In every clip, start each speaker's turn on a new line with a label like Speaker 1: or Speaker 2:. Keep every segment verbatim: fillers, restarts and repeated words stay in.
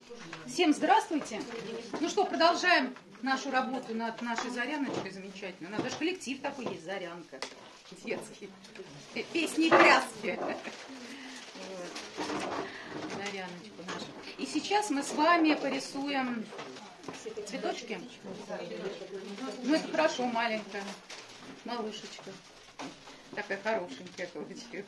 Speaker 1: Всем здравствуйте. Ну что, продолжаем нашу работу над нашей Заряночкой замечательной. У нас даже коллектив такой есть, Зарянка. Детский. Песни и пляски. Вот. Заряночку нашу. И сейчас мы с вами порисуем цветочки. Ну это хорошо, маленькая малышечка. Такая хорошенькая получилась.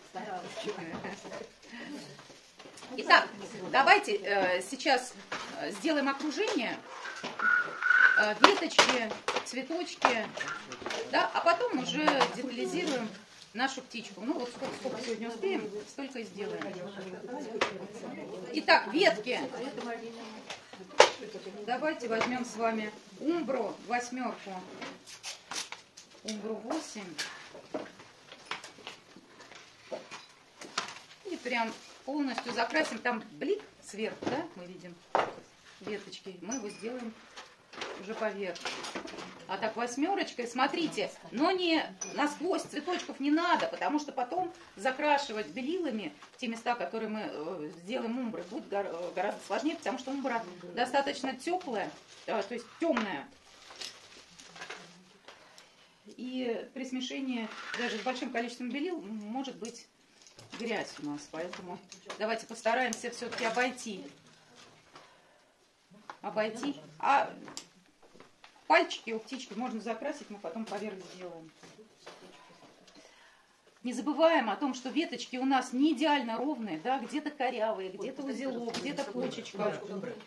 Speaker 1: Итак, давайте э, сейчас сделаем окружение, э, веточки, цветочки, да, а потом уже детализируем нашу птичку. Ну вот сколько, сколько сегодня успеем, столько и сделаем. Итак, ветки. Давайте возьмем с вами умбру, восьмерку, умбру восемь. И прям полностью закрасим. Там блик сверху, да, мы видим веточки. Мы его сделаем уже поверх. А так восьмерочкой, смотрите, но не насквозь цветочков не надо, потому что потом закрашивать белилами те места, которые мы сделаем умбры, будет гораздо сложнее, потому что умбра достаточно теплая, то есть темная. И при смешении даже с большим количеством белил может быть грязь у нас, поэтому давайте постараемся все-таки обойти. Обойти. А пальчики у птички можно закрасить, мы потом поверх сделаем. Не забываем о том, что веточки у нас не идеально ровные, да, где-то корявые, где-то узелок, где-то почечка.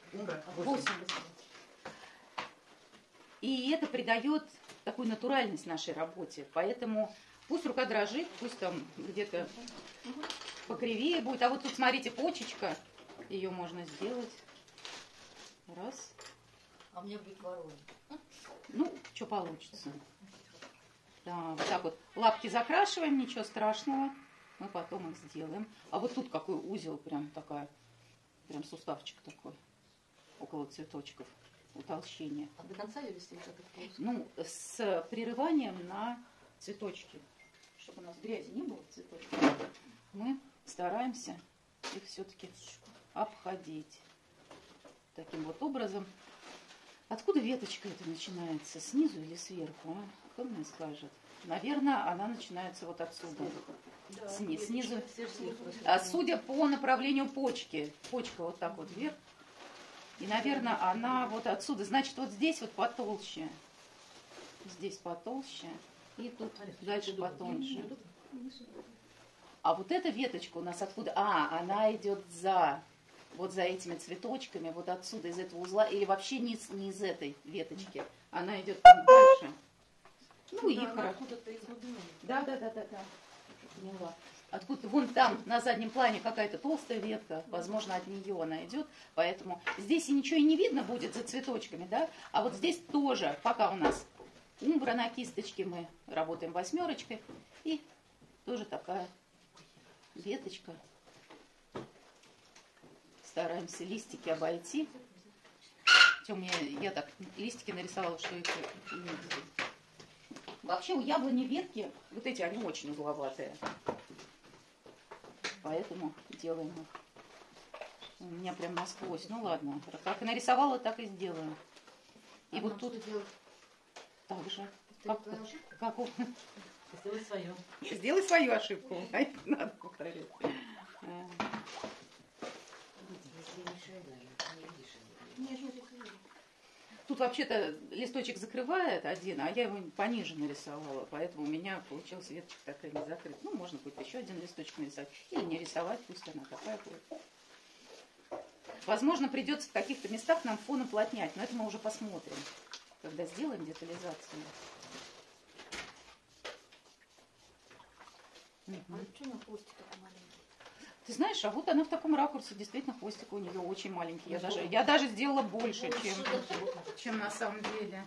Speaker 1: И это придает такую натуральность нашей работе, поэтому пусть рука дрожит, пусть там где-то покривее будет. А вот тут, смотрите, почечка. Ее можно сделать. Раз.
Speaker 2: А у меня будет ворона.
Speaker 1: Ну, что получится. Да, вот так вот. Лапки закрашиваем, ничего страшного. Мы потом их сделаем. А вот тут какой узел, прям такая, прям суставчик такой. Около цветочков. Утолщение.
Speaker 2: А до конца ее вести вот это?
Speaker 1: Ну, с прерыванием на цветочки. Чтобы у нас грязи не было в цветочках, мы стараемся их все-таки обходить. Таким вот образом. Откуда веточка эта начинается? Снизу или сверху? А? Кто мне скажет? Наверное, она начинается вот отсюда. Да, Сни, снизу. А судя по направлению почки. Почка вот так вот вверх. И, наверное, она вот отсюда. Значит, вот здесь вот потолще. Здесь потолще. И тут дальше потоньше. А вот эта веточка у нас откуда? А, она идет за, вот за этими цветочками, вот отсюда, из этого узла. Или вообще не, не из этой веточки. Она идет там дальше. Ну, и хорошо. Да, да, да, да, да. Поняла. Откуда вон там на заднем плане какая-то толстая ветка, возможно, от нее она идет, поэтому здесь и ничего и не видно будет за цветочками, да, а вот здесь тоже, пока у нас умбра на кисточке, мы работаем восьмерочкой, и тоже такая веточка. Стараемся листики обойти. Тем я, я так листики нарисовала, что их не видно. Вообще у яблони ветки, вот эти, они очень угловатые. Поэтому делаем их. У меня прям насквозь. Ну ладно, как нарисовала, так и сделаем. И а вот тут так же. Как, как, как...
Speaker 2: Сделай свою.
Speaker 1: Сделай свою ошибку. А это надо повторить. Тут вообще-то листочек закрывает один, а я его пониже нарисовала, поэтому у меня получилась веточка такая не закрыта. Ну, можно будет еще один листочек нарисовать, или не рисовать, пусть она такая будет. Возможно, придется в каких-то местах нам фон уплотнять, но это мы уже посмотрим, когда сделаем детализацию.
Speaker 2: А что на хвостик такой маленький?
Speaker 1: Ты знаешь, а вот она в таком ракурсе, действительно, хвостик у нее очень маленький. Я даже, я даже сделала больше, чем, чем на самом деле.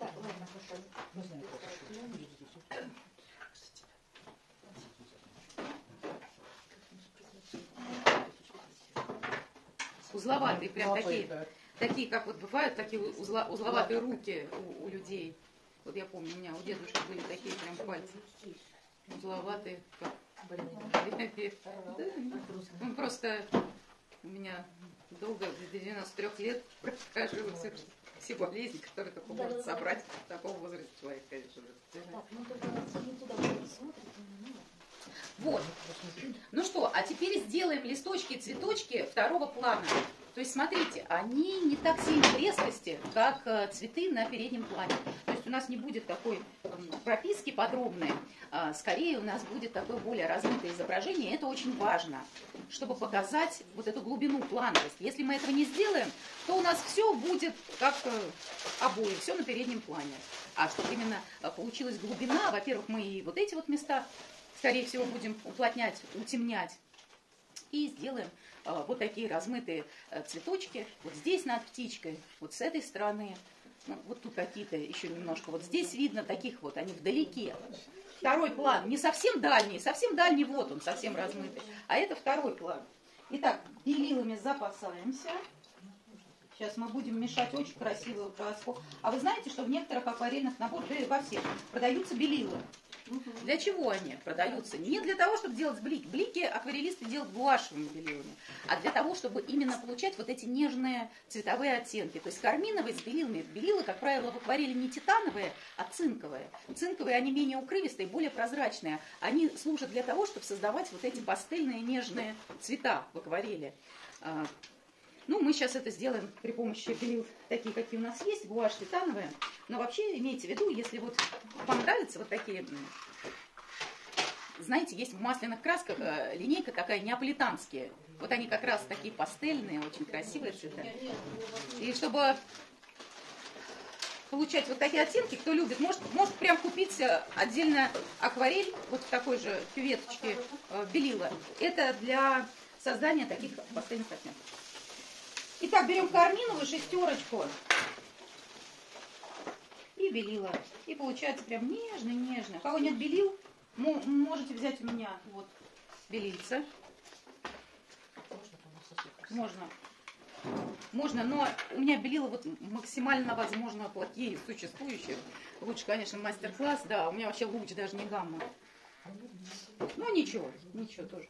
Speaker 1: Узловатые, прям такие, такие, как вот бывают, такие узло, узловатые руки у, у людей. Вот я помню, у меня у дедушки были такие прям пальцы узловатые, как... Он просто у меня долго, до девяноста трёх лет прохожу все, все болезни, которые только
Speaker 2: Да,
Speaker 1: может
Speaker 2: да, да.
Speaker 1: собрать в таком возрасте человек, конечно же.
Speaker 2: Так, ну только не туда смотрит, ну ладно.
Speaker 1: Вот. Ну что, а теперь сделаем листочки и цветочки второго плана. То есть, смотрите, они не так сильно в резкости, как э, цветы на переднем плане. То есть у нас не будет такой э, прописки подробной, а скорее у нас будет такое более размытое изображение. И это очень важно, чтобы показать вот эту глубину плановость. Если мы этого не сделаем, то у нас все будет как э, обои, все на переднем плане. А чтобы именно э, получилась глубина, во-первых, мы и вот эти вот места, скорее всего, будем уплотнять, утемнять. И сделаем э, вот такие размытые э, цветочки. Вот здесь над птичкой, вот с этой стороны. Ну, вот тут какие-то еще немножко. Вот здесь видно таких вот, они вдалеке. Второй план, не совсем дальний, совсем дальний, вот он, совсем размытый. А это второй план. Итак, белилами запасаемся. Сейчас мы будем мешать очень красивую краску. А вы знаете, что в некоторых акварельных наборах, да и во всех, продаются белилы. Для чего они продаются? Не для того, чтобы делать блики. Блики акварелисты делают гуашевыми белилами, а для того, чтобы именно получать вот эти нежные цветовые оттенки. То есть карминовые с белилами. Белилы, как правило, в акварели не титановые, а цинковые. Цинковые, они менее укрывистые, более прозрачные. Они служат для того, чтобы создавать вот эти пастельные нежные цвета в акварели. Ну, мы сейчас это сделаем при помощи белил, такие, какие у нас есть, гуашь титановая. Но вообще имейте в виду, если вот вам нравятся вот такие, знаете, есть в масляных красках линейка такая неаполитанские. Вот они как раз такие пастельные, очень красивые цвета. И чтобы получать вот такие оттенки, кто любит, может, может прям купить отдельно акварель, вот в такой же кюветочке белила. Это для создания таких пастельных оттенков. Итак, берем карминовую шестерочку и белила. И получается прям нежно-нежно. У кого нет белил, можете взять у меня вот белильца. Можно. Можно, но у меня белила вот максимально возможно плохие из существующих. Лучше, конечно, мастер-класс, да. У меня вообще луч, даже не гамма. Ну ничего, ничего тоже.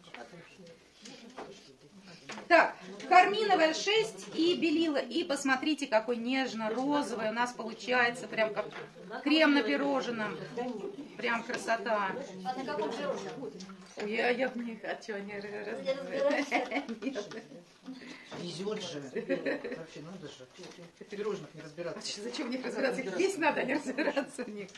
Speaker 1: Так, карминовая шесть и белила. И посмотрите, какой нежно-розовый у нас получается. Прям как крем на пирожном. Прям красота.
Speaker 2: А на каком пирожном?
Speaker 1: Я, я в них, а что, они разбираются?
Speaker 3: Везет же. Вообще надо же. В пирожных не разбираться.
Speaker 1: А зачем в них разбираться? Их есть надо, а не разбираться в них.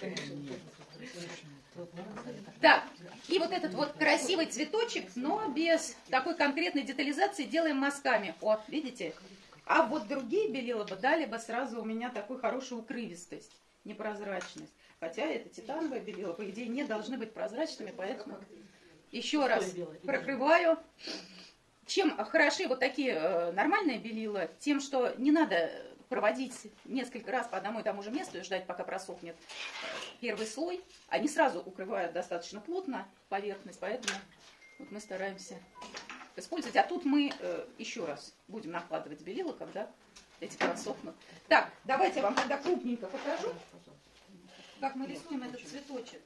Speaker 1: Так, и вот этот вот красивый цветочек, но без такой конкретной детализации делаем мазками. О, видите? А вот другие белила бы дали бы сразу у меня такую хорошую укрывистость, непрозрачность. Хотя это титановое белило, по идее, не должны быть прозрачными, поэтому еще раз прокрываю. Чем хороши вот такие э, нормальные белила? Тем, что не надо проводить несколько раз по одному и тому же месту и ждать, пока просохнет первый слой. Они сразу укрывают достаточно плотно поверхность, поэтому вот мы стараемся использовать. А тут мы э, еще раз будем накладывать белила, когда эти просохнут. Так, давайте я вам тогда крупненько покажу, как мы рисуем этот цветочек.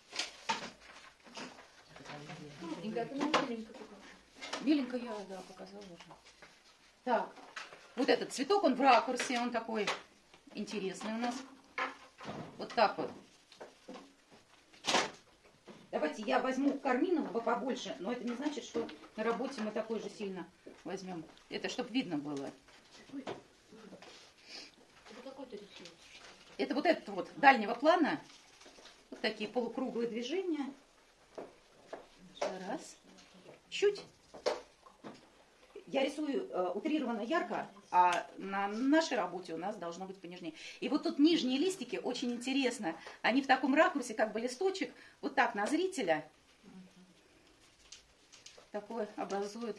Speaker 1: Миленько я, да, показала уже. Так, вот этот цветок, он в ракурсе, он такой интересный у нас. Вот так вот. Давайте я возьму карминового побольше, но это не значит, что на работе мы такой же сильно возьмем. Это чтобы видно было.
Speaker 2: Это какой ты рисуешь?
Speaker 1: Это вот этот вот дальнего плана. Вот такие полукруглые движения. Раз. Чуть. Я рисую э, утрированно ярко, а на нашей работе у нас должно быть понежнее. И вот тут нижние листики, очень интересно, они в таком ракурсе, как бы листочек, вот так на зрителя такое образуют.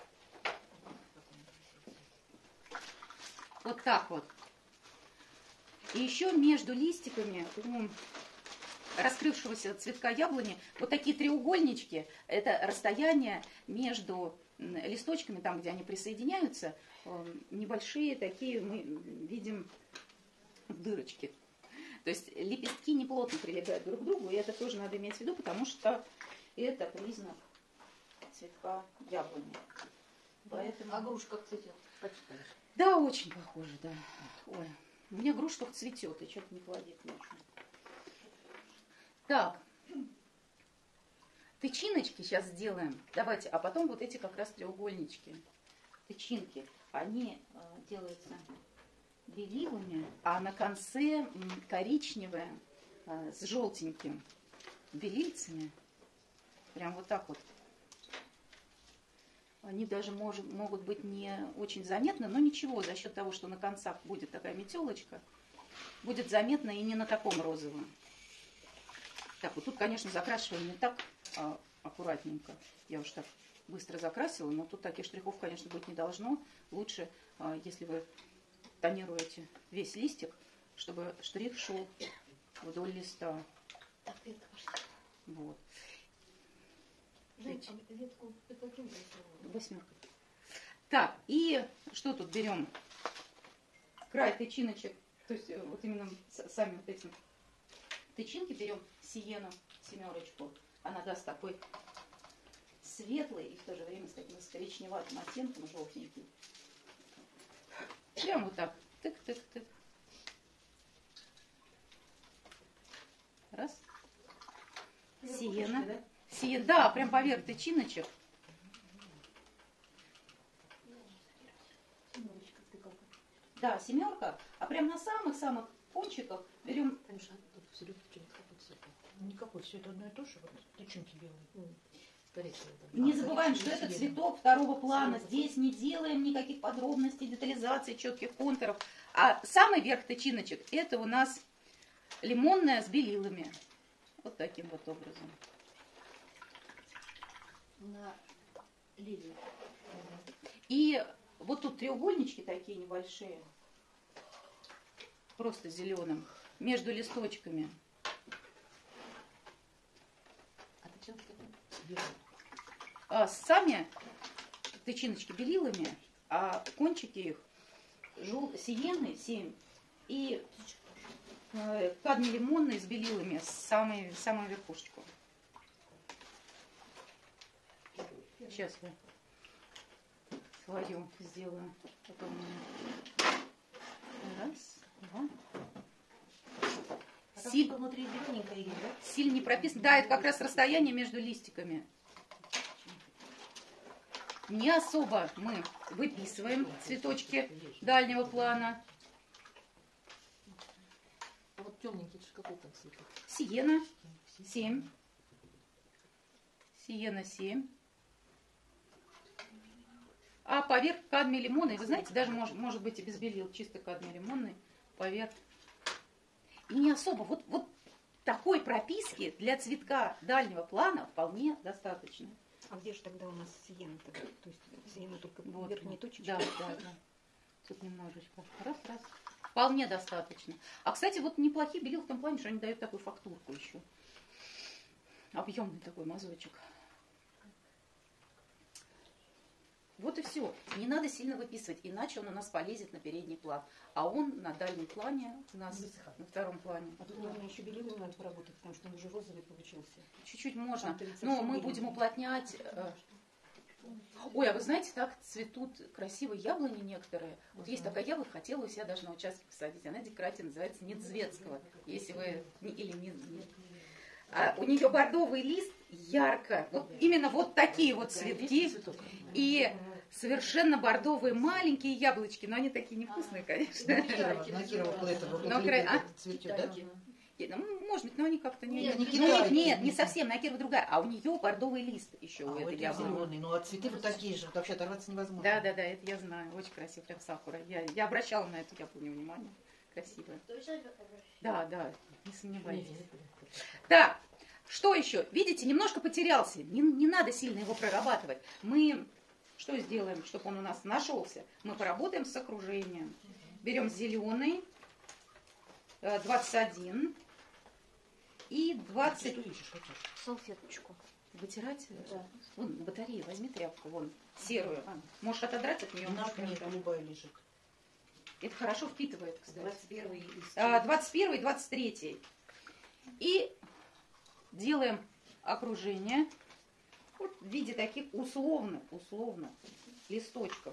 Speaker 1: Вот так вот. И еще между листиками у раскрывшегося цветка яблони вот такие треугольнички, это расстояние между листочками, там, где они присоединяются, небольшие такие мы видим дырочки. То есть лепестки не плотно прилегают друг к другу, и это тоже надо иметь в виду, потому что это признак цветка яблони. Поэтому...
Speaker 2: А груша как цветет?
Speaker 3: Почитаешь.
Speaker 1: Да, очень похоже, да. Ой, у меня груша только цветет, и что-то не плодит ничего. Так. Тычиночки сейчас сделаем. Давайте, а потом вот эти как раз треугольнички. Тычинки, они э, делаются белилами, а на конце м, коричневые э, с желтеньким белильцами. Прям вот так вот. Они даже мож, могут быть не очень заметны, но ничего, за счет того, что на концах будет такая метелочка, будет заметно и не на таком розовом. Так, вот тут, конечно, закрашиваем не так а, аккуратненько. Я уж так быстро закрасила, но тут таких штрихов, конечно, быть не должно. Лучше, а, если вы тонируете весь листик, чтобы штрих шел вдоль листа.
Speaker 2: Так, ветка пошла.
Speaker 1: Вот.
Speaker 2: Жень, а ветку ты каким рисовала?
Speaker 1: Восьмерка. Так, и что тут берем? Край тычиночек, то есть э, вот именно с- сами вот эти тычинки берем сиену, семерочку. Она даст такой светлый и в то же время с таким с коричневатым оттенком, желтенький. Прям вот так. Тык-тык-тык. Раз. Сиена.
Speaker 3: Да?
Speaker 1: Сиен, да, прям поверх тычиночек.
Speaker 2: Семерочка, ты как?
Speaker 1: Да, семерка. А прям на самых-самых кончиках берем.
Speaker 3: Конечно, тут в середке никакой цвет. Никакой, все это одно и то же. Вот тычинки белые. Скорее всего, да.
Speaker 1: Не
Speaker 3: А,
Speaker 1: забываем,
Speaker 3: коричневый,
Speaker 1: что это
Speaker 3: сиена.
Speaker 1: цветок второго плана.
Speaker 3: Сиена.
Speaker 1: Здесь не делаем никаких подробностей, детализации, четких контуров. А самый верх тычиночек — это у нас лимонная с белилами. Вот таким вот образом.
Speaker 2: На лилию.
Speaker 1: И вот тут треугольнички такие небольшие, просто зеленым, между листочками.
Speaker 3: А тычинки какие? Белые.
Speaker 1: А сами тычиночки белилами, а кончики их жел... сиены семь и э, кадмий лимонный с белилами, с самой, самую верхушечку. Сейчас я свою сделаю. Потом... Раз, два.
Speaker 3: А там
Speaker 1: Силь...
Speaker 3: что-то внутри зелененькое есть, да?
Speaker 1: Сильно не прописано. Да, это как раз расстояние между листиками. Не особо мы выписываем цветочки дальнего плана.
Speaker 3: А вот темненький, это же какой там цвет?
Speaker 1: Сиена семь. Сиена семь. А поверх кадмий лимонный, вы знаете, даже может, может быть и без белил, чисто кадмий лимонный поверх. И не особо. Вот, вот такой прописки для цветка дальнего плана вполне достаточно.
Speaker 4: А где же тогда у нас сиена тогда? То есть сиена только
Speaker 1: Вот,
Speaker 4: верхние
Speaker 1: вот.
Speaker 4: точечки?
Speaker 1: Да, да, да. Тут немножечко. Раз, раз. Вполне достаточно. А, кстати, вот неплохие белил в том плане, что они дают такую фактурку еще. Объемный такой мазочек. Вот и все. Не надо сильно выписывать, иначе он у нас полезет на передний план. А он на дальнем плане у нас на втором плане.
Speaker 4: А тут, наверное, еще белилами надо поработать, потому что он уже розовый получился.
Speaker 1: Чуть-чуть можно.
Speaker 4: Там тридцать
Speaker 1: Но
Speaker 4: семь
Speaker 1: мы
Speaker 4: белил.
Speaker 1: будем уплотнять. э, Ой, а вы знаете, так цветут красивые яблони некоторые. Вот есть такая яблока, хотела у себя даже на участке посадить. Она декоративная, называется Недзвецкого. Если вы... не- Или не... не- А у нее бордовый лист ярко. Вот именно вот такие вот цветки. И совершенно бордовые маленькие яблочки. Но они такие невкусные, конечно.
Speaker 3: На Кирова, на Кирова вот это вот
Speaker 1: Но
Speaker 3: вот
Speaker 1: кра-
Speaker 3: это
Speaker 1: а?
Speaker 3: цветет, да?
Speaker 1: И, ну, может быть, но они как-то не...
Speaker 3: Нет, не
Speaker 1: Ну,
Speaker 3: китайцы.
Speaker 1: нет, не совсем, на Кирова другая. А у нее бордовый лист еще
Speaker 3: А
Speaker 1: у
Speaker 3: у
Speaker 1: этой
Speaker 3: этой
Speaker 1: яблони.
Speaker 3: зеленый. Ну, а цветы вот такие же. Вообще оторваться невозможно.
Speaker 1: Да, да, да, это я знаю. Очень красиво, прям сакура. Я, я обращала на эту яблоню внимание. Красивая. Да, да, не сомневайтесь. Так, что еще? Видите, немножко потерялся. Не, не надо сильно его прорабатывать. Мы что сделаем, чтобы он у нас нашелся? Мы поработаем с окружением. Берем зеленый, э, двадцать один и двадцать...
Speaker 3: Что ищешь, хочешь?
Speaker 2: Салфеточку.
Speaker 1: Вытирать?
Speaker 2: Да.
Speaker 1: Вон, батарея, возьми тряпку, вон, серую. А, можешь отодрать от нее?
Speaker 3: У нас
Speaker 1: можешь
Speaker 3: нет,
Speaker 1: отодрать.
Speaker 3: голубая лежит.
Speaker 1: Это хорошо впитывает, кстати.
Speaker 3: двадцать первый лист.
Speaker 1: А, двадцать первый и двадцать третий. И делаем окружение вот в виде таких условно, условно листочков.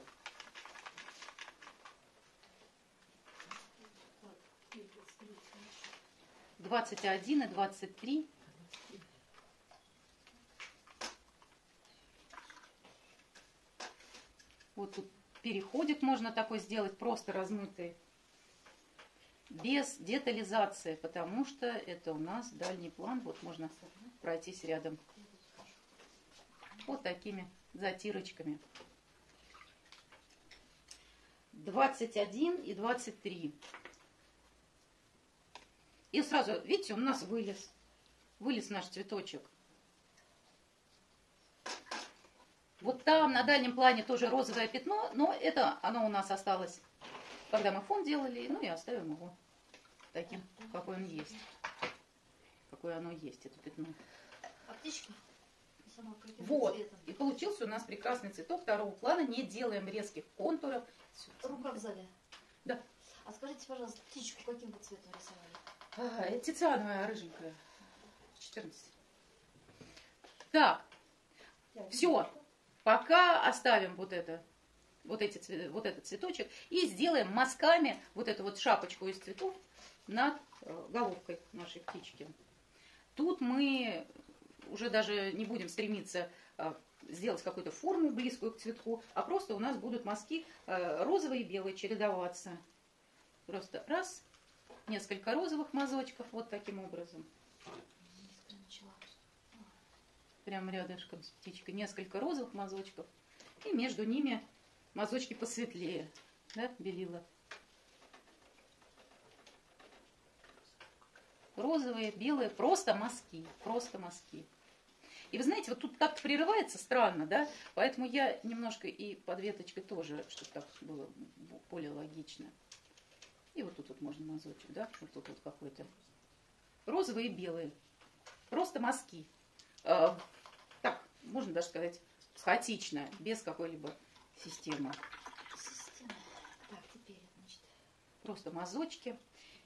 Speaker 1: двадцать один и двадцать три. Вот тут переходик можно такой сделать, просто размытый, без детализации, потому что это у нас дальний план. Вот можно пройтись рядом вот такими затирочками. двадцать один и двадцать три. И сразу, видите, у нас вылез. Вылез наш цветочек. Вот там на дальнем плане тоже розовое пятно, но это оно у нас осталось, когда мы фон делали, ну и оставим его таким, какой он есть. Какое оно есть, это пятно.
Speaker 2: А птичка? Сама каким
Speaker 1: Вот.
Speaker 2: цветом?
Speaker 1: И получился у нас прекрасный цветок второго плана. Не делаем резких контуров.
Speaker 2: Рука в зале.
Speaker 1: Да.
Speaker 2: А скажите, пожалуйста, птичку каким вы цветом рисовали?
Speaker 1: А, это тициановая, рыженькая. четырнадцать. Так. Все. Пока оставим вот это, вот, эти, цве- вот этот цветочек и сделаем мазками вот эту вот шапочку из цветов над э, головкой нашей птички. Тут мы уже даже не будем стремиться э, сделать какую-то форму близкую к цветку, а просто у нас будут мазки э, розовые и белые чередоваться. Просто раз, несколько розовых мазочков вот таким образом. Прямо рядышком с птичкой. Несколько розовых мазочков. И между ними мазочки посветлее. Да, белила. Розовые, белые, просто мазки. Просто мазки. И вы знаете, вот тут так прерывается странно, да? Поэтому я немножко и под веточкой тоже, чтобы так было более логично. И вот тут вот можно мазочек, да? Вот тут вот какой-то. Розовые и белые. Просто мазки. Так, можно даже сказать, хаотично, без какой-либо системы.
Speaker 2: Система. Так, теперь, значит.
Speaker 1: Просто мазочки.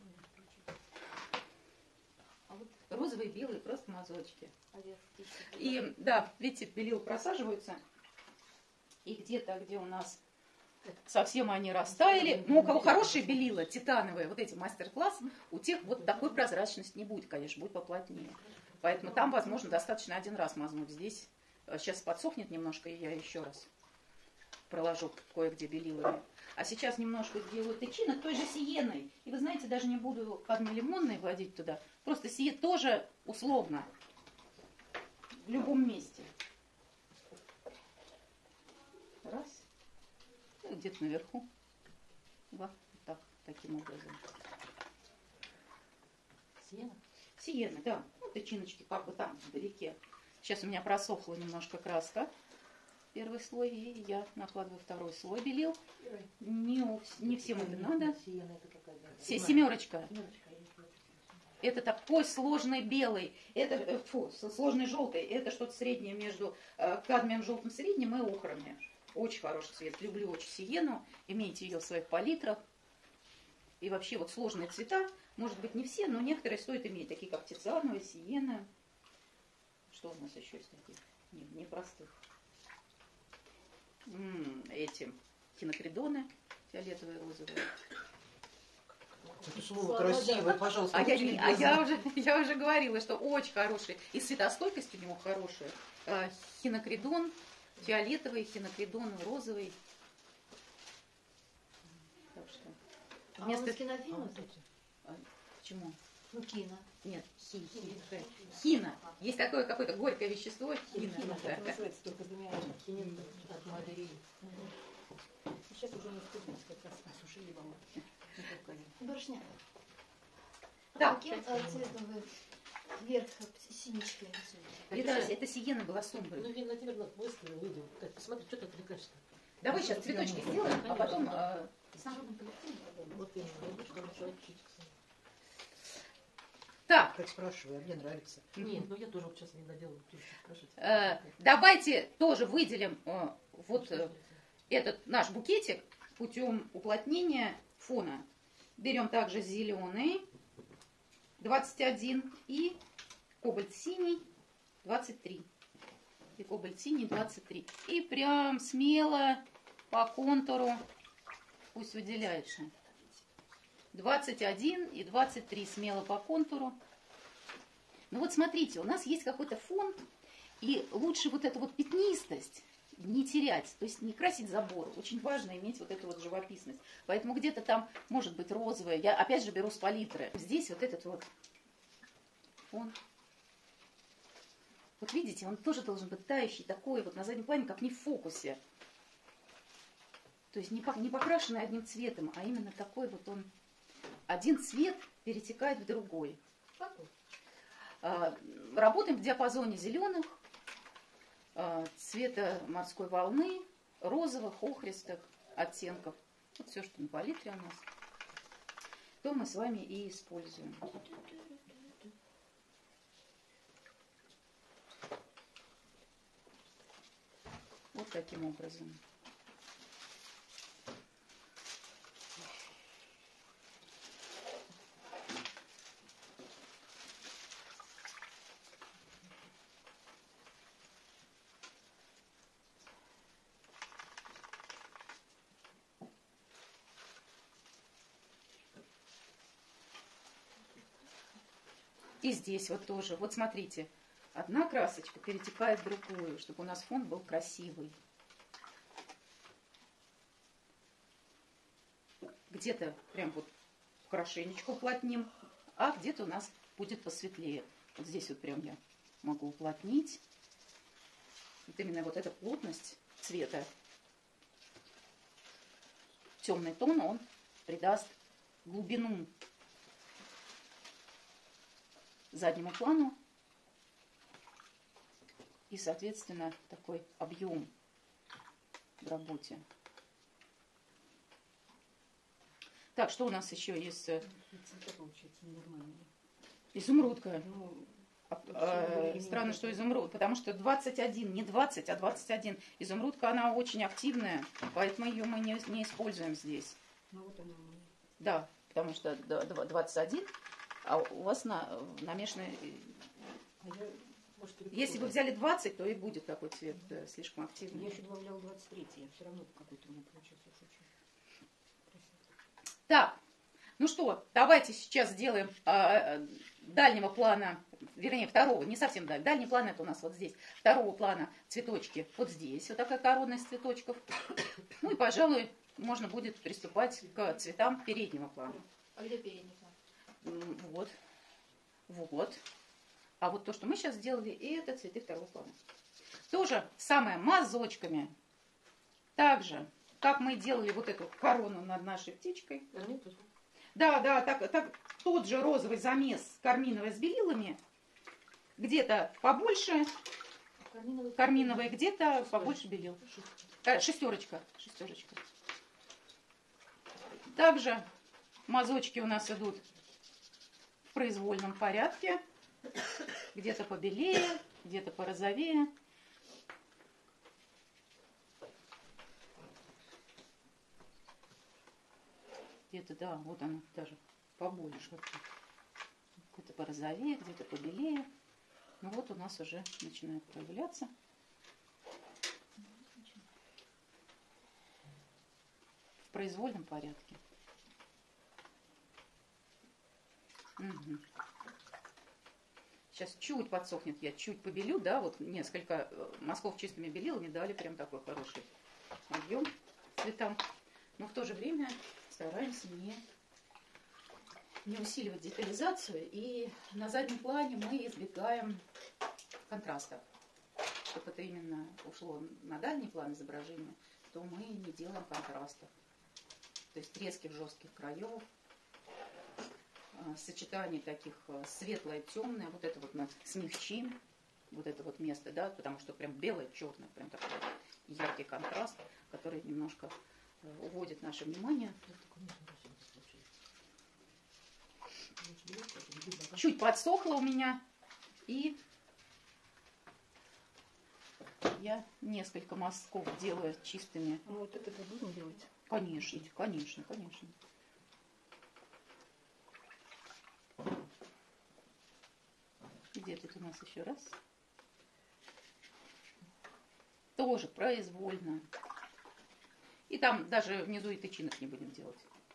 Speaker 2: А вот
Speaker 1: Розовые, белые, просто мазочки.
Speaker 2: поверх птички.
Speaker 1: И да, видите, белила просаживаются. И где-то, где у нас совсем они растаяли. Но у кого хорошие белила, титановые, вот эти мастер-класс, у тех вот такой прозрачности не будет, конечно, будет поплотнее. Поэтому там, возможно, достаточно один раз мазнуть. Здесь сейчас подсохнет немножко, и я еще раз проложу кое-где белилами. А сейчас немножко сделаю тычинок той же сиеной. И вы знаете, даже не буду кадмий лимонный вводить туда. Просто сие тоже условно. В любом месте. Раз. И где-то наверху. Вот так, таким образом.
Speaker 3: Сиена?
Speaker 1: Сиены, да. Вот тычиночки как бы там, вдалеке. Сейчас у меня просохла немножко краска. Первый слой, и я накладываю второй слой белил. Не, у- не всем это надо.
Speaker 3: Сиена это какая?
Speaker 1: Се- Семерочка. Это такой сложный белый. Это э, фу, с- сложный желтый. Это что-то среднее между э, кадмием желтым средним и охрами. Очень хороший цвет. Люблю очень сиену. Имейте ее в своих палитрах. И вообще вот сложные цвета. Может быть, не все, но некоторые стоит иметь. Такие как тициановая, сиена. Что у нас еще есть таких? Не- Непростых. М, Эти хинокридоны. Фиолетовые, розовые.
Speaker 3: Это слово красивое, пожалуйста.
Speaker 1: А, я,
Speaker 3: очень
Speaker 1: не- а
Speaker 3: любезно.
Speaker 1: я, уже, я уже говорила, что очень хороший. И светостойкость у него хорошая. Э, Хинокридон, фиолетовый, хинокридон, розовый. Так что
Speaker 2: А
Speaker 1: вместо...
Speaker 2: у нас
Speaker 3: А
Speaker 2: кинофильмы?
Speaker 3: вот эти.
Speaker 1: А, Почему?
Speaker 2: Ну, кино.
Speaker 1: Нет, хи, хи, хи. Хина. Есть такое какое-то горькое вещество. Хина.
Speaker 4: Хина,
Speaker 1: Да.
Speaker 4: это называется только с двумя
Speaker 3: Хинин от Мадерии.
Speaker 4: Сейчас уже не вкусно, как раз осушили вам.
Speaker 2: Барышня.
Speaker 1: Да.
Speaker 2: Каким э, цветом вы вверх синичкой рисуете?
Speaker 1: Это, это сиена была сумброй.
Speaker 3: Ну, видно, наверное, выставил, видел. Так, посмотри, что ты отвлекаешься.
Speaker 1: Давай сейчас цветочки сделаем, а потом... э,
Speaker 3: Вот именно, я буду там начала учить.
Speaker 1: Так,
Speaker 3: Как спрашиваю, а мне нравится. Нет, ну я тоже вот сейчас не доделаю.
Speaker 1: э, давайте тоже выделим э, вот э, этот наш букетик путем уплотнения фона. Берем также зеленый двадцать один и кобальт синий двадцать три. И кобальт синий двадцать три. И прям смело по контуру пусть выделяется. двадцать один и двадцать три смело по контуру. Ну вот смотрите, у нас есть какой-то фон, и лучше вот эту вот пятнистость не терять, то есть не красить забор. Очень важно иметь вот эту вот живописность. Поэтому где-то там может быть розовое. Я опять же беру с палитры. Здесь вот этот вот фон. Вот видите, он тоже должен быть тающий, такой вот на заднем плане, как не в фокусе. То есть не, по, не покрашенный одним цветом, а именно такой вот он. Один цвет перетекает в другой. А, работаем в диапазоне зеленых, а, цвета морской волны, розовых, охристых оттенков. Вот все, что на палитре у нас. То мы с вами и используем. Вот таким образом. И здесь вот тоже. Вот смотрите. Одна красочка перетекает в другую, чтобы у нас фон был красивый. Где-то прям вот хорошенечко уплотним, а где-то у нас будет посветлее. Вот здесь вот прям я могу уплотнить. Вот именно вот эта плотность цвета. Темный тон, он придаст глубину заднему плану. И, соответственно, такой объем в работе. Так, что у нас еще есть?
Speaker 4: Цвета получается нормальные.
Speaker 1: Изумрудка.
Speaker 4: Ну,
Speaker 1: а, э, странно, что изумруд, потому что двадцать один, не двадцать, а двадцать один. Изумрудка, она очень активная, поэтому ее мы не, не используем здесь.
Speaker 4: Ну, вот она.
Speaker 1: Да, потому что двадцать один, а у вас на, намешанный...
Speaker 4: А я, может,
Speaker 1: Если вы взяли двадцать, то и будет такой цвет да, слишком активный.
Speaker 4: Я еще добавляла двадцать три, я все равно какой-то у меня получился очень красивый.
Speaker 1: Так, ну что, давайте сейчас сделаем а, дальнего плана, вернее, второго, не совсем дальний. Дальний план это у нас вот здесь. Второго плана цветочки вот здесь. Вот такая коронная из цветочков. Ну и, пожалуй, можно будет приступать к цветам переднего плана.
Speaker 2: А где передний план?
Speaker 1: Вот. Вот. А вот то, что мы сейчас сделали, и это цветы второго плана. Тоже самое мазочками. Также, как мы делали вот эту корону над нашей птичкой. Да, да, так, так, тот же розовый замес карминовый с белилами. Где-то побольше карминовый, где-то побольше белил. Шестерочка. Шестерочка. Также мазочки у нас идут в произвольном порядке. Где-то побелее, где-то порозовее. Где-то, да, вот она даже побольше. Где-то порозовее, где-то побелее. Ну вот у нас уже начинает проявляться. В произвольном порядке. Угу. Сейчас чуть подсохнет, я чуть побелю, да, вот несколько мазков чистыми белилами дали прям такой хороший объем цветам. Но в то же время стараемся не, не усиливать детализацию. И на заднем плане мы избегаем контраста. Чтобы это именно ушло на дальний план изображения, то мы не делаем контрастов. То есть резких жестких краев. Сочетание таких светлое, темное, вот это вот мы смягчим, вот это вот место, да, потому что прям белое, черное, прям такой яркий контраст, который немножко уводит наше внимание. Чуть подсохло у меня, и я несколько мазков делаю чистыми.
Speaker 4: А вот это будем делать?
Speaker 1: Конечно, конечно, конечно. Где тут у нас еще раз? Тоже произвольно. И там даже внизу и тычинок не будем делать.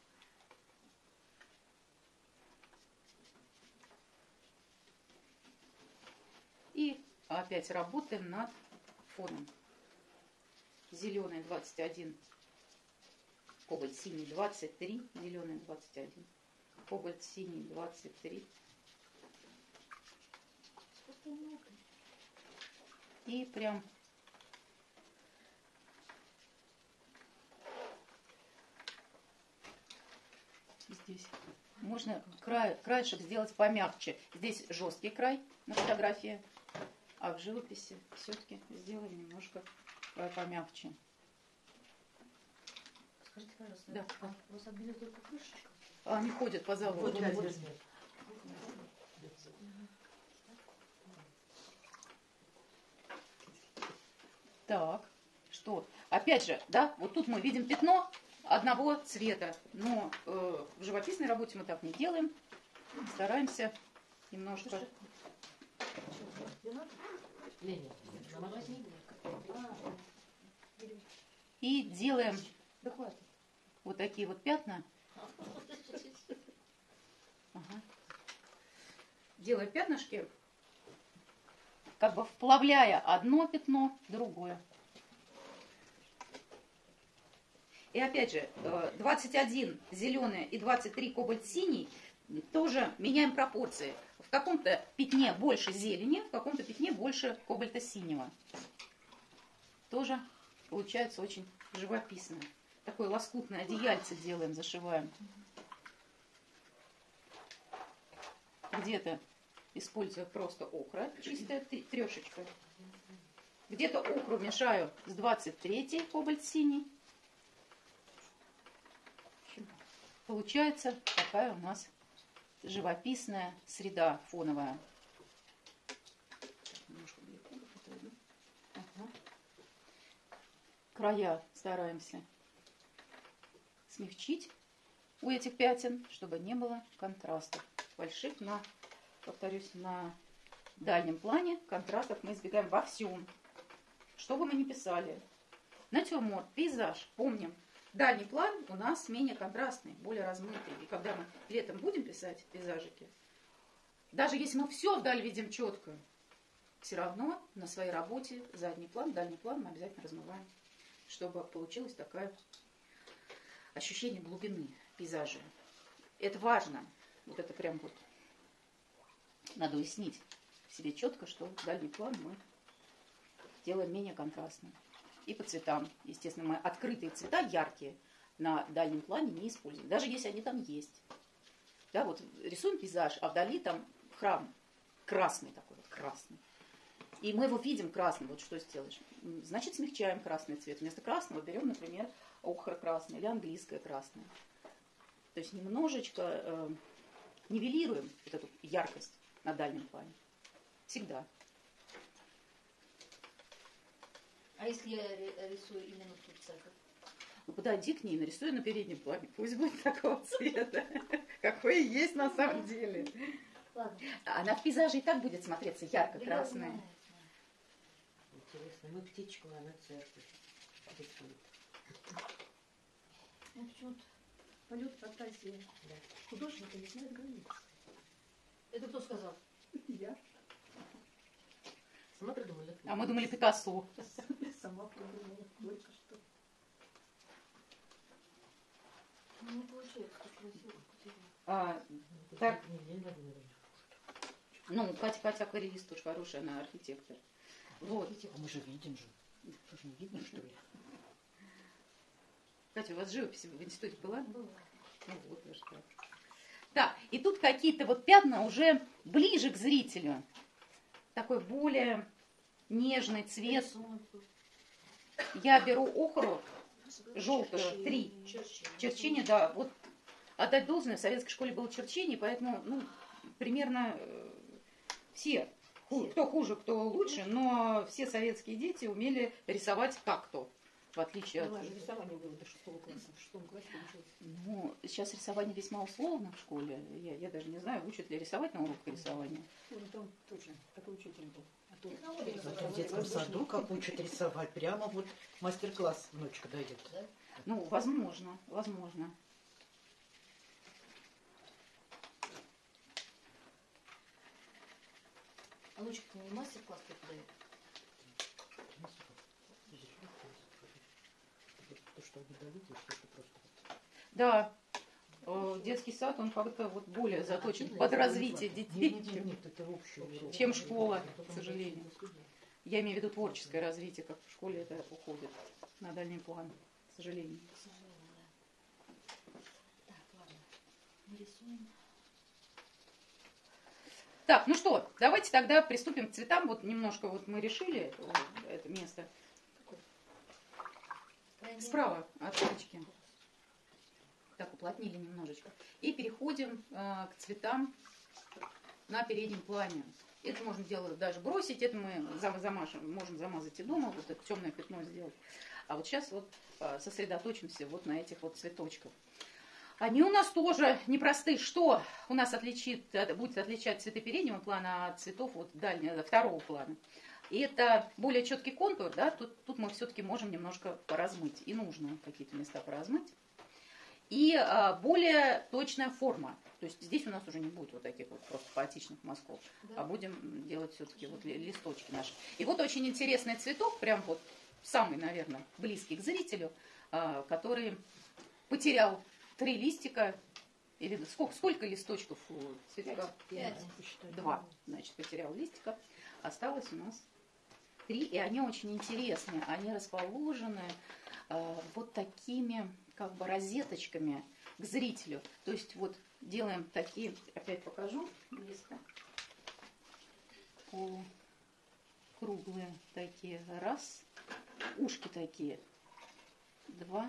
Speaker 1: И опять работаем над фоном. Зеленый двадцать один, кобальт синий двадцать три, зеленый двадцать один, кобальт синий двадцать три. И прям здесь можно край, краешек сделать помягче. Здесь жесткий край на фотографии, а в живописи все-таки сделаем немножко край помягче.
Speaker 3: Скажите, пожалуйста,
Speaker 1: Да.
Speaker 3: а у вас отбили только крышечка?
Speaker 1: Они ходят по залу.
Speaker 3: Вот,
Speaker 1: Вот,
Speaker 3: вот,
Speaker 1: вот.
Speaker 3: вот.
Speaker 1: Так, что? Опять же, да, вот тут мы видим пятно одного цвета, но э, в живописной работе мы так не делаем. Стараемся немножко.
Speaker 3: Леня,
Speaker 1: И делаем
Speaker 3: да хватит.
Speaker 1: вот такие вот пятна. Ага. Делаем пятнышки, как бы вплавляя одно пятно в другое. И опять же, двадцать один зеленый и двадцать три кобальт синий тоже меняем пропорции. В каком-то пятне больше зелени, в каком-то пятне больше кобальта синего. Тоже получается очень живописно. Такое лоскутное одеяльце делаем, зашиваем. Где-то использую просто охра, чистая трешечка. Где-то охру мешаю с двадцать третьей кобальт синий. Получается такая у нас живописная среда фоновая. Ага. Края стараемся смягчить у этих пятен, чтобы не было контрастов больших. На, повторюсь, на дальнем плане контрастов мы избегаем во всем. Что бы мы ни писали. Натюрморт, пейзаж, помним. Дальний план у нас менее контрастный, более размытый. И когда мы летом будем писать пейзажики, даже если мы все вдаль видим четко, все равно на своей работе задний план, дальний план мы обязательно размываем, чтобы получилось такое ощущение глубины пейзажа. Это важно. Вот это прям вот надо уяснить себе четко, что дальний план мы делаем менее контрастным. И по цветам. Естественно, мы открытые цвета, яркие, на дальнем плане не используем. Даже если они там есть. Да, вот рисуем пейзаж, а вдали там храм красный такой вот, красный. И мы его видим красным. Вот что сделаешь? Значит, смягчаем красный цвет. Вместо красного берем, например, охра красный или английское красное. То есть немножечко э, нивелируем вот эту яркость на дальнем плане. Всегда.
Speaker 2: А если я рисую именно тут церковь?
Speaker 1: Ну, подойди к ней, нарисуй на переднем плане. Пусть будет такого цвета, какой и есть на самом деле.
Speaker 2: Ладно.
Speaker 1: Она в пейзаже и так будет смотреться ярко-красная.
Speaker 3: Интересно, мы птичку, а она церковь рисует.
Speaker 2: Ну, почему-то полет фантазии.
Speaker 3: Да.
Speaker 2: Художник не знает границ. Это кто сказал?
Speaker 4: Я
Speaker 3: Сама придумали.
Speaker 1: А мы думали Пикассо.
Speaker 4: сама придумала только что.
Speaker 2: Ну, не получается так красиво.
Speaker 1: А, так,
Speaker 3: Не, Елена Владимировна.
Speaker 1: ну, Катя, Катя акварелист тоже хорошая, она архитектор. Вот.
Speaker 3: А мы же видим же. Что ж не видно, что ли?
Speaker 1: Катя, у вас живопись в институте была?
Speaker 2: Была.
Speaker 1: Ну вот, даже так. Да, и тут какие-то вот пятна уже ближе к зрителю. Такой более нежный цвет.
Speaker 2: Рисунок тут.
Speaker 1: Я беру охру желтую, три.
Speaker 2: Черчение.
Speaker 1: Черчение, да. Вот отдать должное, в советской школе было черчение, поэтому, ну, примерно э, все, ху- кто хуже, кто лучше, но все советские дети умели рисовать как кто, в отличие
Speaker 4: У
Speaker 1: от...
Speaker 4: нас же рисование было до шестого класса. В шестом классе училась.
Speaker 1: Ну, сейчас рисование весьма условно в школе. Я, я даже не знаю, учат ли рисовать на уроках рисования.
Speaker 4: Ну, там тоже такой учитель был. А то
Speaker 2: Технология
Speaker 3: В детском саду как учат рисовать. Прямо вот мастер-класс внучка дает.
Speaker 2: Да?
Speaker 1: Ну, возможно, возможно.
Speaker 2: А Лучка не мастер-класс преподает?
Speaker 3: То, что они дают, и что это просто...
Speaker 1: Да, э, детский сад, он как-то вот более заточен под развитие детей,
Speaker 3: Нет, нет,
Speaker 1: чем,
Speaker 3: нет, это общий урок.
Speaker 1: чем школа, к сожалению. Я имею в виду творческое развитие, как в школе это уходит на дальний план, к сожалению.
Speaker 2: К сожалению, да. Так, ладно. Мы рисуем.
Speaker 1: Так, ну что, давайте тогда приступим к цветам. Вот немножко вот мы решили вот это место.
Speaker 2: Крайне-
Speaker 1: Справа от ручки. Так, уплотнили немножечко. И переходим э, к цветам на переднем плане. Это можно делать даже бросить, это мы зам- замашем, можем замазать и дома, вот это темное пятно сделать. А вот сейчас вот э, сосредоточимся вот на этих вот цветочках. Они у нас тоже непростые. Что у нас отличит, будет отличать цветы переднего плана от цветов вот дальнего, второго плана? И это более четкий контур, да, тут, тут мы все-таки можем немножко поразмыть. И нужно какие-то места поразмыть. И а, более точная форма. То есть здесь у нас уже не будет вот таких вот просто хаотичных мазков,
Speaker 2: Да.
Speaker 1: а будем делать все-таки вот ли- листочки наши. И вот очень интересный цветок, прям вот самый, наверное, близкий к зрителю, а, который потерял три листика. Или сколько, сколько листочков у цветка?
Speaker 2: Пять.
Speaker 1: Два, значит, потерял листика. Осталось у нас три, и они очень интересные. Они расположены э, вот такими как бы розеточками к зрителю. То есть вот делаем такие, опять покажу близко, полукруглые такие, раз, ушки такие, два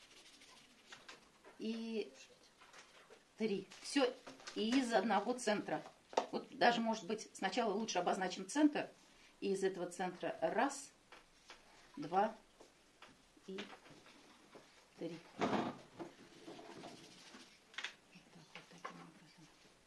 Speaker 1: и три. Все из одного центра. Вот даже, может быть, сначала лучше обозначим центр, и из этого центра раз, два и три. Вот так, вот таким образом.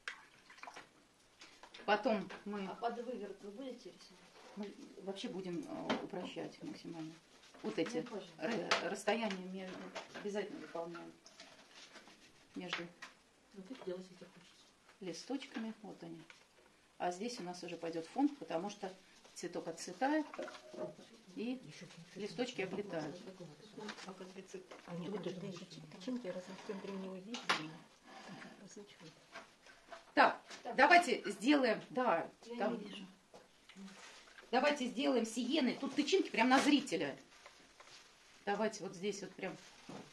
Speaker 1: Потом мы,
Speaker 2: А под выверт вы будете рисовать?
Speaker 1: мы вообще будем э, упрощать максимально. Вот эти
Speaker 2: Ну, позже.
Speaker 1: р- расстояния между обязательно выполняем между
Speaker 3: Ну, ты делай, если тебе хочется.
Speaker 1: листочками. Вот они. А здесь у нас уже пойдет фон, потому что цветок отцветает и
Speaker 3: Еще
Speaker 1: листочки облетают.
Speaker 4: Оказывается,
Speaker 3: А нет,
Speaker 4: вот
Speaker 3: вот
Speaker 4: это
Speaker 3: это
Speaker 4: еще
Speaker 3: не
Speaker 4: тычинки, раз в центре у него видно, различают.
Speaker 1: Так, давайте сделаем, да,
Speaker 2: Я
Speaker 1: там-
Speaker 2: не вижу.
Speaker 1: давайте сделаем сиены. Тут тычинки прям на зрителя. Давайте вот здесь вот прям.